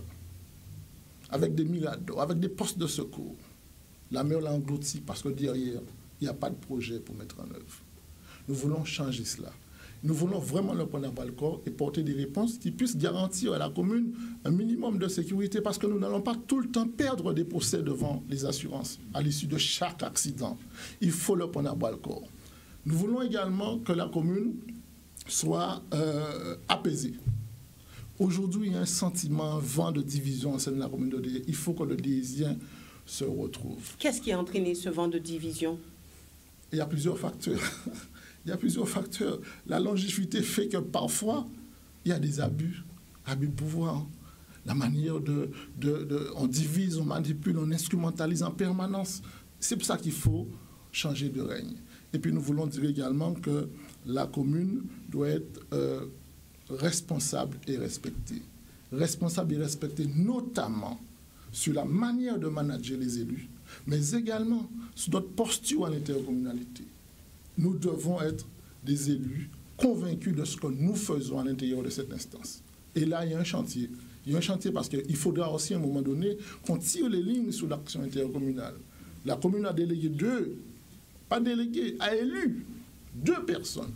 avec des mirados, avec des postes de secours. La mer l'a englouti parce que derrière, il n'y a pas de projet pour mettre en œuvre. Nous voulons changer cela. Nous voulons vraiment le prendre à bras le corps et porter des réponses qui puissent garantir à la commune un minimum de sécurité parce que nous n'allons pas tout le temps perdre des procès devant les assurances à l'issue de chaque accident. Il faut le prendre à bras le corps. Nous voulons également que la commune soit euh, apaisée. Aujourd'hui, il y a un sentiment, un vent de division au sein de la commune de Déhé. Il faut que le Déhésien se retrouve. Qu'est-ce qui a entraîné ce vent de division? Il y a plusieurs facteurs. Il y a plusieurs facteurs. La longévité fait que parfois, il y a des abus, abus de pouvoir. La manière de, de, de... On divise, on manipule, on instrumentalise en permanence. C'est pour ça qu'il faut changer de règne. Et puis nous voulons dire également que la commune doit être euh, responsable et respectée. Responsable et respectée notamment sur la manière de manager les élus, mais également sur notre posture à l'intercommunalité. Nous devons être des élus convaincus de ce que nous faisons à l'intérieur de cette instance. Et là, il y a un chantier. Il y a un chantier parce qu'il faudra aussi à un moment donné qu'on tire les lignes sur l'action intercommunale. La commune a délégué deux, pas délégué, a élu deux personnes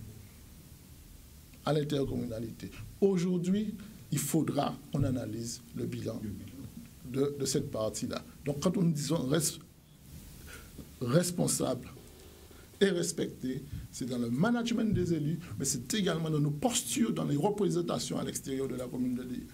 à l'intercommunalité. Aujourd'hui, il faudra qu'on analyse le bilan de, de cette partie-là. Donc quand nous disons res, responsable est respecté, c'est dans le management des élus, mais c'est également dans nos postures, dans les représentations à l'extérieur de la commune de D I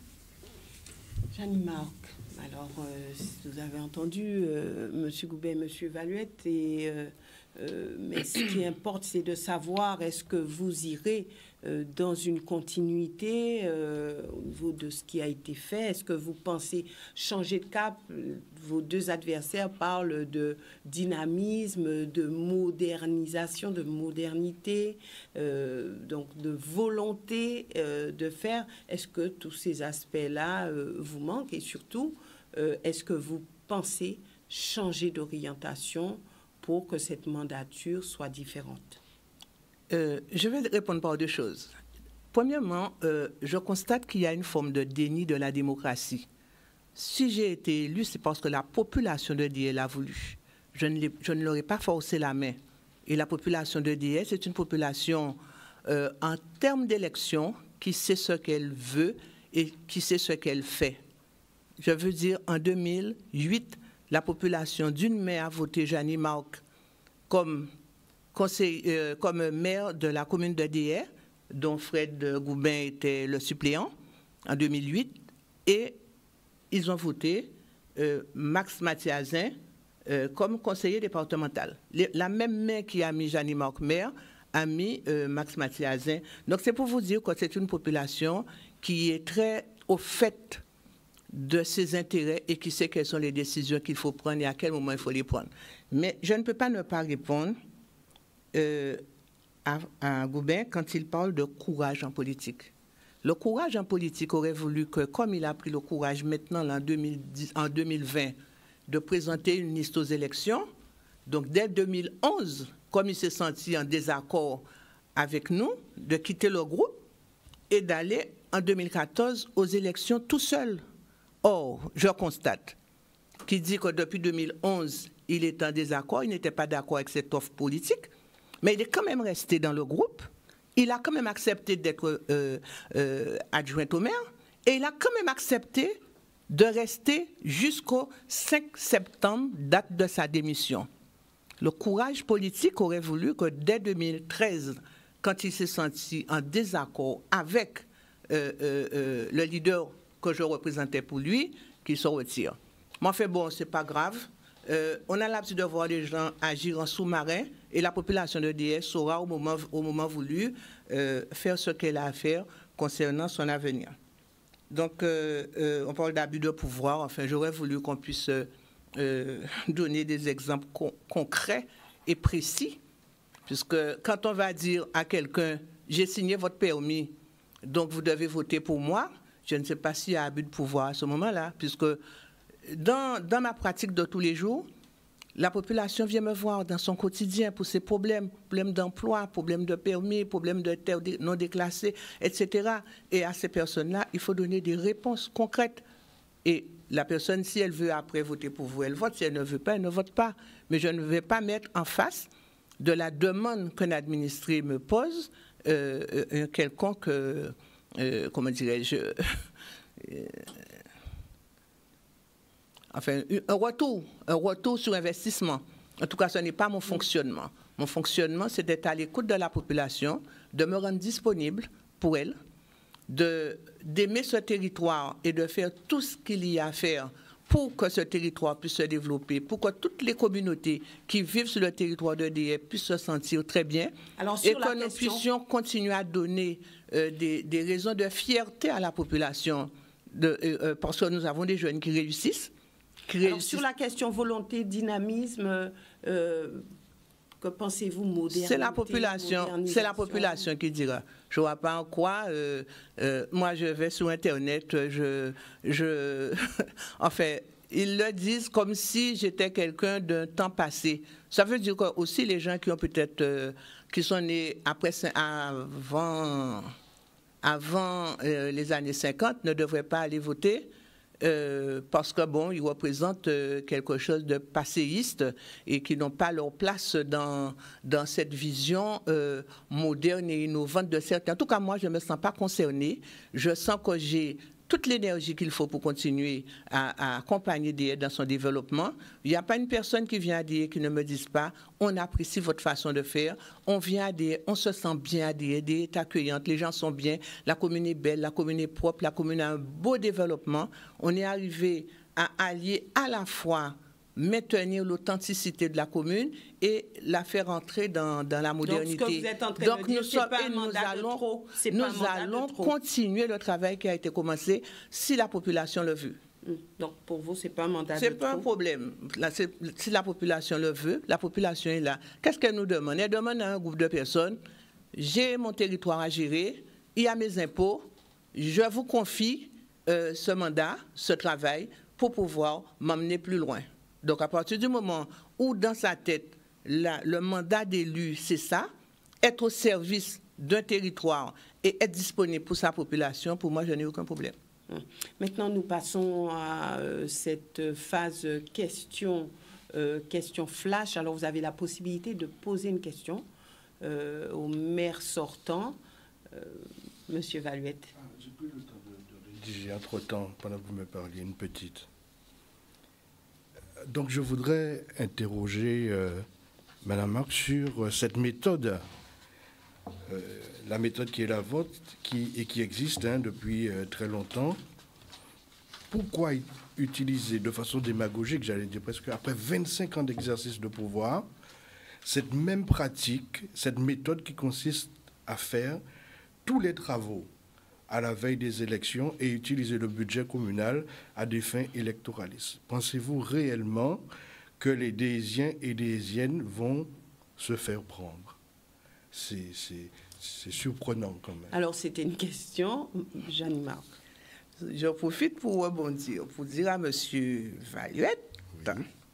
E. Jeannie Marc, alors euh, vous avez entendu euh, M. Goubet et M. Valuette, et, euh, euh, mais ce qui importe, c'est de savoir est-ce que vous irez euh, dans une continuité euh, au niveau de ce qui a été fait. Est-ce que vous pensez changer de cap? Vos deux adversaires parlent de dynamisme, de modernisation, de modernité, euh, donc de volonté euh, de faire. Est-ce que tous ces aspects-là euh, vous manquent? Et surtout, euh, est-ce que vous pensez changer d'orientation pour que cette mandature soit différente? Euh, je vais répondre par deux choses. Premièrement, euh, je constate qu'il y a une forme de déni de la démocratie. Si j'ai été élu, c'est parce que la population de D I E l'a voulu. Je ne, je ne leur ai pas forcé la main. Et la population de D I E, c'est une population, euh, en termes d'élection, qui sait ce qu'elle veut et qui sait ce qu'elle fait. Je veux dire, en deux mille huit, la population d'une main a voté Jeannie Marc comme, conseil, euh, comme maire de la commune de D I E, dont Fred Goubin était le suppléant en deux mille huit, et ils ont voté euh, Max Mathiazin euh, comme conseiller départemental. Les, la même main qui a mis Jeannie Marc maire a mis euh, Max Mathiazin. Donc c'est pour vous dire que c'est une population qui est très au fait de ses intérêts et qui sait quelles sont les décisions qu'il faut prendre et à quel moment il faut les prendre. Mais je ne peux pas ne pas répondre euh, à, à Goubin quand il parle de courage en politique. Le courage en politique aurait voulu que, comme il a pris le courage maintenant en, deux mille dix, en deux mille vingt de présenter une liste aux élections, donc dès deux mille onze, comme il s'est senti en désaccord avec nous, de quitter le groupe et d'aller en deux mille quatorze aux élections tout seul. Or, je constate qu'il dit que depuis deux mille onze, il est en désaccord, il n'était pas d'accord avec cette offre politique, mais il est quand même resté dans le groupe. Il a quand même accepté d'être euh, euh, adjoint au maire et il a quand même accepté de rester jusqu'au cinq septembre, date de sa démission. Le courage politique aurait voulu que dès deux mille treize, quand il s'est senti en désaccord avec euh, euh, euh, le leader que je représentais pour lui, qu'il se retire. Mais enfin bon, c'est pas grave. Euh, on a l'habitude de voir les gens agir en sous-marin et la population de D I E saura au moment, au moment voulu euh, faire ce qu'elle a à faire concernant son avenir. Donc, euh, euh, on parle d'abus de pouvoir. Enfin, j'aurais voulu qu'on puisse euh, donner des exemples con concrets et précis, puisque quand on va dire à quelqu'un « j'ai signé votre permis, donc vous devez voter pour moi », je ne sais pas s'il y a abus de pouvoir à ce moment-là, puisque Dans, dans ma pratique de tous les jours, la population vient me voir dans son quotidien pour ses problèmes, problèmes d'emploi, problèmes de permis, problèmes de terre non déclassée, et cetera. Et à ces personnes-là, il faut donner des réponses concrètes. Et la personne, si elle veut après voter pour vous, elle vote. Si elle ne veut pas, elle ne vote pas. Mais je ne vais pas mettre en face de la demande qu'un administré me pose euh, un quelconque, euh, euh, comment dirais-je, euh, Enfin, un retour, un retour sur investissement. En tout cas, ce n'est pas mon fonctionnement. Mon fonctionnement, c'est d'être à l'écoute de la population, de me rendre disponible pour elle, de, d'aimer ce territoire et de faire tout ce qu'il y a à faire pour que ce territoire puisse se développer, pour que toutes les communautés qui vivent sur le territoire de D I E puissent se sentir très bien. Alors, et que nous question... puissions continuer à donner euh, des, des raisons de fierté à la population, de, euh, parce que nous avons des jeunes qui réussissent. Alors, sur la question volonté, dynamisme, euh, que pensez-vous modernité? C'est la population, c'est la population qui dira. Je ne vois pas en quoi. Euh, euh, moi, je vais sur Internet, je, je, enfin, ils le disent comme si j'étais quelqu'un d'un temps passé. Ça veut dire que aussi les gens qui ont peut-être, euh, qui sont nés après, avant, avant euh, les années cinquante, ne devraient pas aller voter. Euh, parce que bon, ils représentent euh, quelque chose de passéiste et qui n'ont pas leur place dans, dans cette vision euh, moderne et innovante de certains. En tout cas, moi, je ne me sens pas concernée. Je sens que j'ai toute l'énergie qu'il faut pour continuer à, à accompagner D E dans son développement. Il n'y a pas une personne qui vient à D E qui ne me dise pas « on apprécie votre façon de faire, on vient à D E, on se sent bien à D E, D E est accueillante, les gens sont bien, la commune est belle, la commune est propre, la commune a un beau développement. » On est arrivé à allier à la fois maintenir l'authenticité de la commune et la faire entrer dans, dans la modernité. Donc, ce que vous êtes en train Donc, de dire, nous sommes, pas un et nous mandat de allons, trop, c'est nous pas un mandat allons de trop. continuer le travail qui a été commencé si la population le veut. Donc, pour vous, c'est pas un mandat de C'est trop. pas un problème. Là, si la population le veut, la population est là. Qu'est-ce qu'elle nous demande? Elle demande à un groupe de personnes, j'ai mon territoire à gérer, il y a mes impôts, je vous confie euh, ce mandat, ce travail, pour pouvoir m'emmener plus loin. Donc, à partir du moment où, dans sa tête, la, le mandat d'élu, c'est ça, être au service d'un territoire et être disponible pour sa population, pour moi, je n'ai aucun problème. Maintenant, nous passons à euh, cette phase question, euh, question flash. Alors, vous avez la possibilité de poser une question euh, au maire sortant, euh, Monsieur Valuette. Ah, j'ai pris le temps de, de rédiger entre-temps, pendant que vous me parliez, une petite. Donc, je voudrais interroger euh, Madame Marc sur euh, cette méthode, euh, la méthode qui est la vôtre qui, et qui existe hein, depuis euh, très longtemps. Pourquoi utiliser de façon démagogique, j'allais dire presque après vingt-cinq ans d'exercice de pouvoir, cette même pratique, cette méthode qui consiste à faire tous les travaux à la veille des élections et utiliser le budget communal à des fins électoralistes. Pensez-vous réellement que les Déhésiens et Déhésiennes vont se faire prendre? C'est surprenant quand même. Alors, c'était une question, Jeanne Marc. Je profite pour rebondir, pour dire à M. Valuette oui.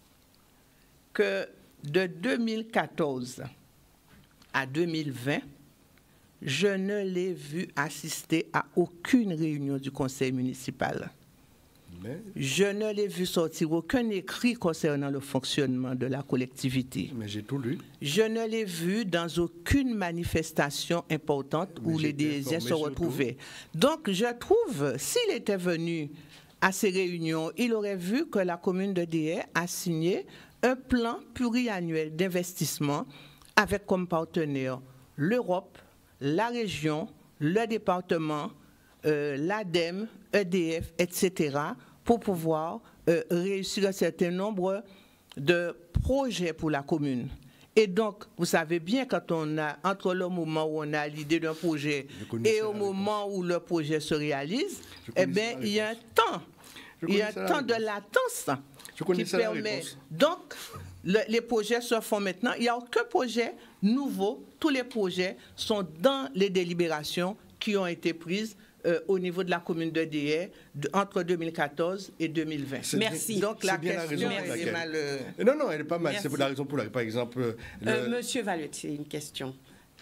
que de deux mille quatorze à deux mille vingt, je ne l'ai vu assister à aucune réunion du conseil municipal. Mais... Je ne l'ai vu sortir aucun écrit concernant le fonctionnement de la collectivité. Mais j'ai tout lu. Je ne l'ai vu dans aucune manifestation importante Mais où les Déhésiens se retrouvaient. Donc, je trouve, s'il était venu à ces réunions, il aurait vu que la commune de D E a signé un plan pluriannuel d'investissement avec comme partenaire l'Europe, la région, le département, euh, l'A D E M, E D F, et cetera, pour pouvoir euh, réussir un certain nombre de projets pour la commune. Et donc, vous savez bien, quand on a, entre le moment où on a l'idée d'un projet et au moment où le projet se réalise, eh bien, il y a un temps, il y a un temps de latence qui permet. Donc, le, les projets se font maintenant. Il n'y a aucun projet nouveau. Tous les projets sont dans les délibérations qui ont été prises euh, au niveau de la commune de D E de, entre deux mille quatorze et deux mille vingt. Merci. Donc la question la elle est mal... Euh... Non, non, elle est pas mal. C'est la raison pour laquelle, par exemple... Le... Euh, Monsieur Valuette, c'est une question.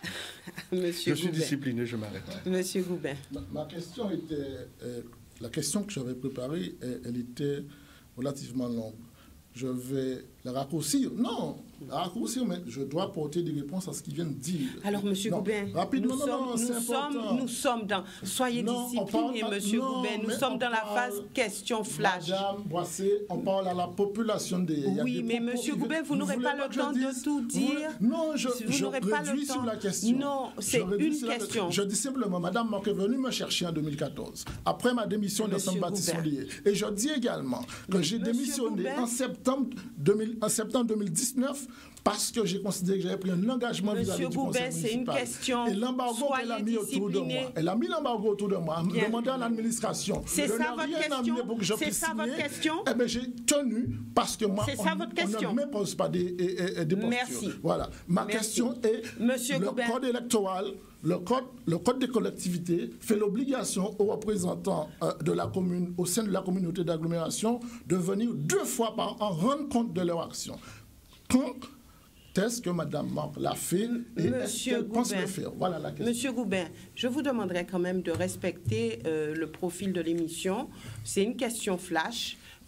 Monsieur je suis Goubin. discipliné, je m'arrête. Monsieur Goubin. Ma, ma question était... Euh, la question que j'avais préparée, elle, elle était relativement longue. Je vais la raccourcir. Non, la raccourcir, mais je dois porter des réponses à ce qu'ils viennent de dire. Alors, Monsieur Goubin, rapidement, nous, non, sommes, non, nous, sommes, nous sommes dans... Soyez non, disciplinés, Monsieur non, Goubin. Nous sommes dans la phase question flash. Madame Boissé, on parle à la population des... Oui, mais Monsieur Goubin, vous n'aurez pas le temps de tout dire. Non, je, vous je n'aurez pas le temps. sur la question. Non, c'est une question. La... Je dis simplement, Madame Marc est venue me chercher en deux mille quatorze, après ma démission de Saint-Baptiste. Et je dis également que j'ai démissionné en septembre, deux mille, en septembre deux mille dix-neuf parce que j'ai considéré que j'avais pris un engagement vis-à-vis du conseil municipal. C'est une question. Et l'embargo qu'elle a mis autour de moi, elle a mis l'embargo autour de moi, en me demandant à l'administration de ne rien amener pour que je puisse signer. C'est ça votre question? Eh bien, j'ai tenu parce que moi, on, on ne m'impose pas des, des, des postures. Merci. Voilà. Ma Merci. question est, Monsieur le Goubin. code électoral, le code, le code des collectivités fait l'obligation aux représentants euh, de la commune, au sein de la communauté d'agglomération, de venir deux fois par an rendre compte de leur action. Quand est-ce que Mme Marc l'a fait et est-ce qu'elle pense le faire? Voilà la question. Monsieur Goubin, je vous demanderai quand même de respecter euh, le profil de l'émission. C'est une question flash.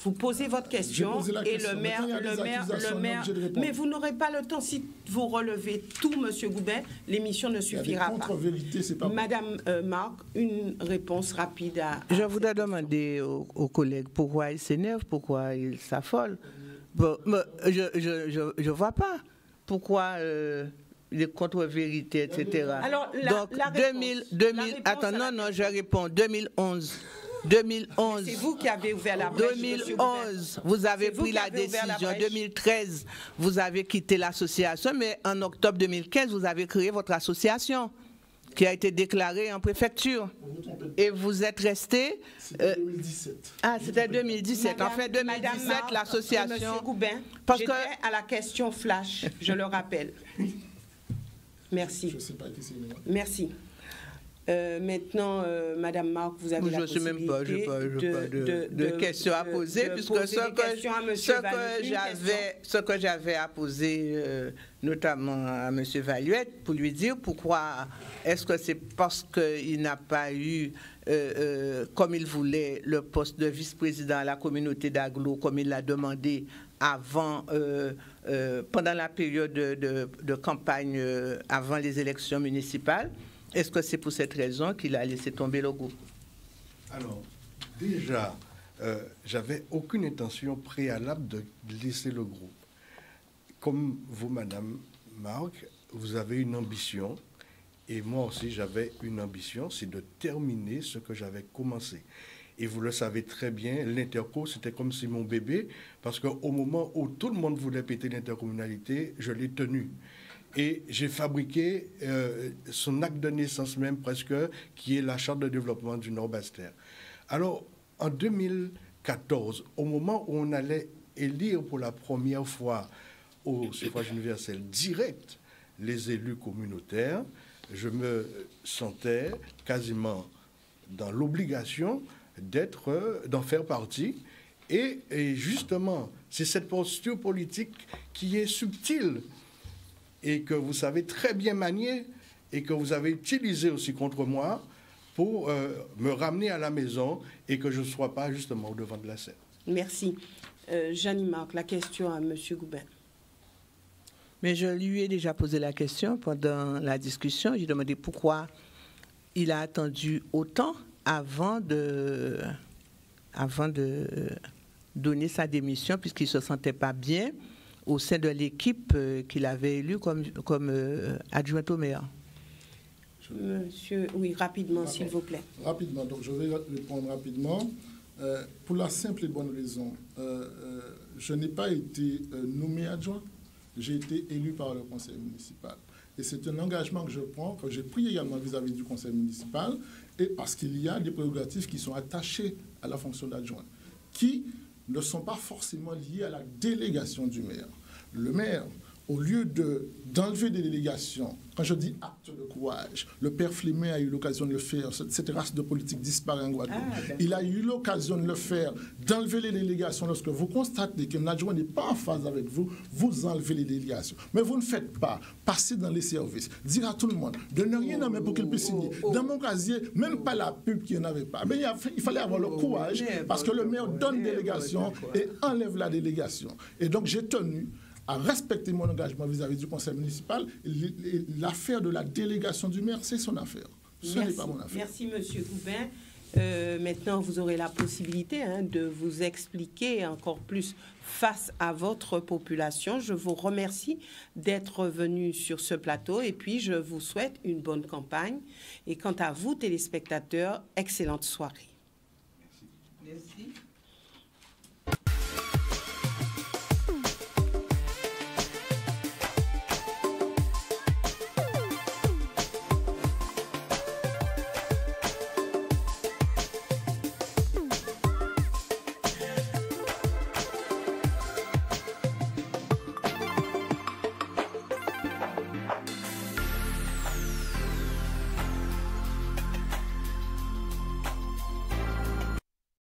Vous posez votre question la et question. le maire, le maire, le maire, mais vous n'aurez pas le temps si vous relevez tout, Monsieur Goubin, l'émission ne suffira pas. C'est pas Madame euh, Marc, une réponse rapide à. à Je voudrais demander aux, aux collègues pourquoi ils s'énervent, pourquoi ils s'affolent. Bon, je je je vois pas pourquoi. Euh, les contre-vérités, et cetera. Alors, la, donc, la deux mille, deux mille, attends, non, non, je réponds, deux mille onze. deux mille onze. C'est vous qui avez ouvert la brèche. deux mille onze, vous avez pris la décision. deux mille treize, vous avez quitté l'association, mais en octobre deux mille quinze, vous avez créé votre association qui a été déclarée en préfecture. Et vous êtes resté. C'était deux mille dix-sept. Ah, c'était deux mille dix-sept. Madame, en fait, deux mille dix-sept, l'association. Monsieur Goubin, parce j'étais que à la question flash, je le rappelle. Merci. Je ne sais pas qui c'est. Merci. Euh, maintenant, euh, Madame Marc, vous avez je la possibilité sais même pas, je n'ai pas, de, pas de, de, de, de questions à poser, de puisque poser ce que, ce que j'avais, ce que j'avais à poser, euh, notamment à M. Valuette, pour lui dire pourquoi, est-ce que c'est parce qu'il n'a pas eu, euh, euh, comme il voulait, le poste de vice-président à la communauté d'Aglo, comme il l'a demandé avant, euh, euh, pendant la période de, de, de campagne, euh, avant les élections municipales. Est-ce que c'est pour cette raison qu'il a laissé tomber le groupe? Alors, déjà, euh, j'avais aucune intention préalable de laisser le groupe. Comme vous, Madame Marc, vous avez une ambition, et moi aussi j'avais une ambition, c'est de terminer ce que j'avais commencé. Et vous le savez très bien, l'interco, c'était comme si mon bébé, parce qu'au moment où tout le monde voulait péter l'intercommunalité, je l'ai tenu. Et j'ai fabriqué euh, son acte de naissance même presque, qui est la charte de développement du Nord-Bastère. Alors, en deux mille quatorze, au moment où on allait élire pour la première fois au suffrage universel direct les élus communautaires, je me sentais quasiment dans l'obligation d'être, d'en faire partie. Et, et justement, c'est cette posture politique qui est subtile et que vous savez très bien manier et que vous avez utilisé aussi contre moi pour euh, me ramener à la maison et que je ne sois pas justement au devant de la scène. Merci. Euh, Jeannie Marc, la question à M. Goubin. Mais je lui ai déjà posé la question pendant la discussion. J'ai demandé pourquoi il a attendu autant avant de, avant de donner sa démission, puisqu'il ne se sentait pas bien au sein de l'équipe qu'il avait élue comme, comme euh, adjoint au maire. Monsieur, oui, rapidement, s'il vous plaît. Rapidement, donc je vais répondre rapidement. Euh, pour la simple et bonne raison, euh, euh, je n'ai pas été euh, nommé adjoint, j'ai été élu par le conseil municipal. Et c'est un engagement que je prends, que j'ai pris également vis-à-vis du conseil municipal, et parce qu'il y a des prérogatives qui sont attachées à la fonction d'adjoint, qui ne sont pas forcément liées à la délégation du maire. Le maire, au lieu de, d'enlever des délégations, quand je dis acte de courage, le père Flémet a eu l'occasion de le faire, cette race de politique disparaît en Guadeloupe. Ah, il a eu l'occasion de le faire, d'enlever les délégations. Lorsque vous constatez qu'un adjoint n'est pas en phase avec vous, vous enlevez les délégations. Mais vous ne faites pas passer dans les services, dire à tout le monde, de ne rien nommer pour qu'il puisse signer. Dans mon casier, même pas la pub qu'il n'y en avait pas. Mais il, a, il fallait avoir le courage, parce que le maire donne délégation et enlève la délégation. Et donc j'ai tenu à respecter mon engagement vis-à-vis du conseil municipal. L'affaire de la délégation du maire, c'est son affaire. Ce n'est pas mon affaire. Merci, Monsieur Goubin. Euh, maintenant, vous aurez la possibilité hein, de vous expliquer encore plus face à votre population. Je vous remercie d'être venu sur ce plateau et puis je vous souhaite une bonne campagne. Et quant à vous, téléspectateurs, excellente soirée. Merci. Merci.